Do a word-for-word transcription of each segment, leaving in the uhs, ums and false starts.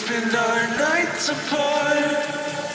spend our nights apart.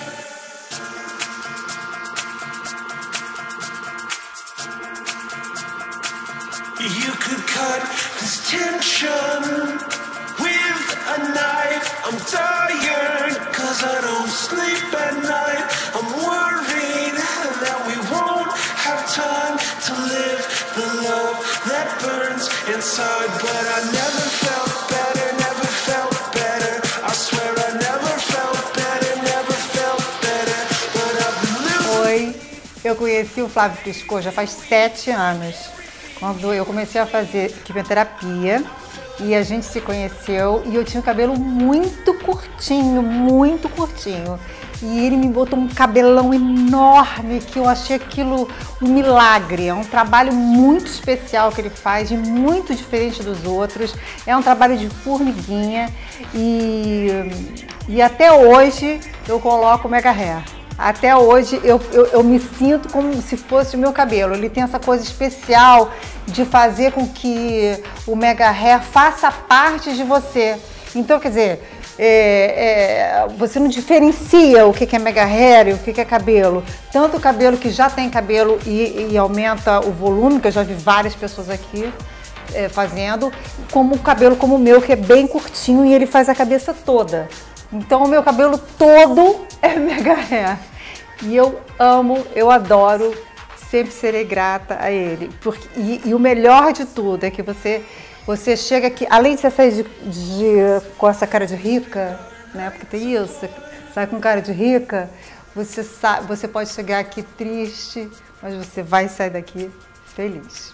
You could cut this tension with a knife. I'm tired, cause I don't sleep at night. I'm worried that we won't have time to live the love that burns inside. But I never felt better, never felt better. I swear I never felt better, never felt better. But I've been losing. Oi, eu conheci o Flávio Piscot já faz sete anos. Quando eu comecei a fazer quimioterapia e a gente se conheceu e eu tinha o cabelo muito curtinho, muito curtinho. E ele me botou um cabelão enorme que eu achei aquilo um milagre. É um trabalho muito especial que ele faz, e muito diferente dos outros. É um trabalho de formiguinha e, e até hoje eu coloco o Mega Hair. Até hoje eu, eu, eu me sinto como se fosse o meu cabelo. Ele tem essa coisa especial de fazer com que o Mega Hair faça parte de você. Então, quer dizer, é, é, você não diferencia o que é Mega Hair e o que é cabelo. Tanto o cabelo que já tem cabelo e, e aumenta o volume, que eu já vi várias pessoas aqui é, fazendo, como o cabelo como o meu, que é bem curtinho e ele faz a cabeça toda. Então o meu cabelo todo é Mega Hair. E eu amo, eu adoro, sempre serei grata a ele. Porque, e, e o melhor de tudo é que você, você chega aqui, além de você sair de, de, com essa cara de rica, né? Porque tem isso, você sai com cara de rica, você, sa, você pode chegar aqui triste, mas você vai sair daqui feliz.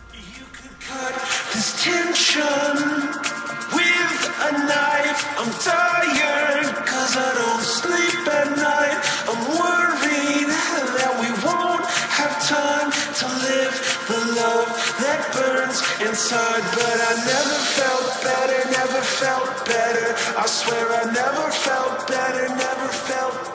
A knife, I'm tired, cause I don't sleep at night. I'm worried that we won't have time to live the love that burns inside. But I never felt better, never felt better. I swear I never felt better, never felt better.